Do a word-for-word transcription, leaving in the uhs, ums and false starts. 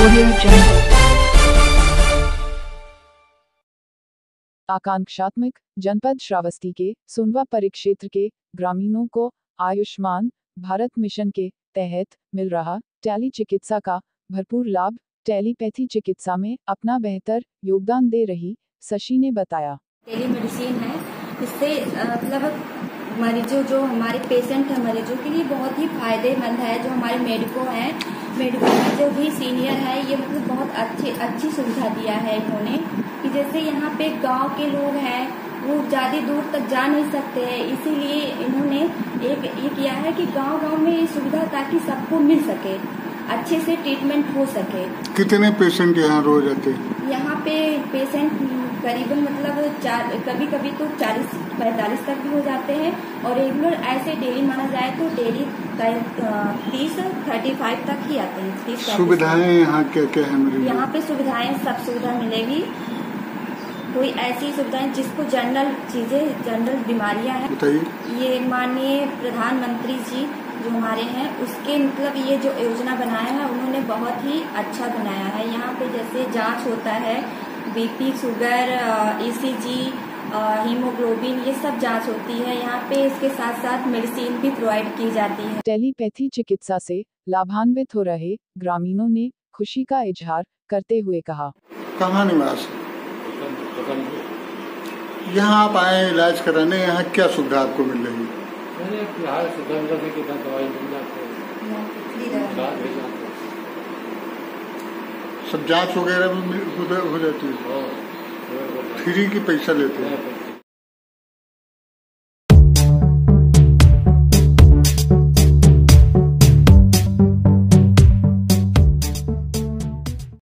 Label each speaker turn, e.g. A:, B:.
A: आकांक्षात्मक जनपद श्रावस्ती के सुनवा परिक्षेत्र के ग्रामीणों को आयुष्मान भारत मिशन के तहत मिल रहा टेली चिकित्सा का भरपूर लाभ। टेलीपैथी चिकित्सा में अपना बेहतर योगदान दे रही शशि ने बताया।
B: टेली मेडिसिन है, इससे मतलब मरीजों जो हमारे पेशेंट है मरीजों के लिए बहुत ही फायदेमंद है। जो हमारे मेडिको हैं, मेडिको में जो भी सीनियर है, ये मतलब बहुत अच्छी अच्छी सुविधा दिया है इन्होंने कि जैसे यहाँ पे गांव के लोग हैं वो ज्यादा दूर तक जा नहीं सकते हैं, इसीलिए इन्होंने एक ये किया है कि गांव गांव में ये सुविधा ताकि सबको मिल सके, अच्छे से ट्रीटमेंट हो सके।
C: कितने पेशेंट यहाँ रोज आते हैं? यहाँ
B: पे पेशेंट करीबन मतलब चार कभी कभी तो चालीस पैंतालीस तक भी हो जाते हैं और रेगुलर ऐसे डेली माना जाए तो डेली तीस थर्टी फाइव तक ही आते हैं। तीस
C: सुविधाएं यहाँ क्या क्या है?
B: यहाँ पे सुविधाएं सब सुविधा मिलेगी, कोई ऐसी सुविधाएं जिसको जनरल चीजें जनरल बीमारियां हैं, ये माननीय प्रधानमंत्री जी जो हमारे हैं उसके मतलब ये जो योजना बनाया है उन्होंने बहुत ही अच्छा बनाया है। यहाँ पे जैसे जांच होता है, बीपी, शुगर, ईसीजी, हीमोग्लोबिन, ये सब जांच होती है यहाँ पे। इसके साथ साथ मेडिसिन भी प्रोवाइड की जाती है।
A: टेलीपैथी चिकित्सा से लाभान्वित हो रहे ग्रामीणों ने खुशी का इजहार करते हुए कहा।
C: कहाँ निवास? यहाँ आप आए इलाज कराने, यहाँ क्या सुविधा आपको मिल रही है?
D: दवाई मिल जाती है,
C: सब जांच वगैरह भी हो जाती है, फ्री की पैसा लेते हैं।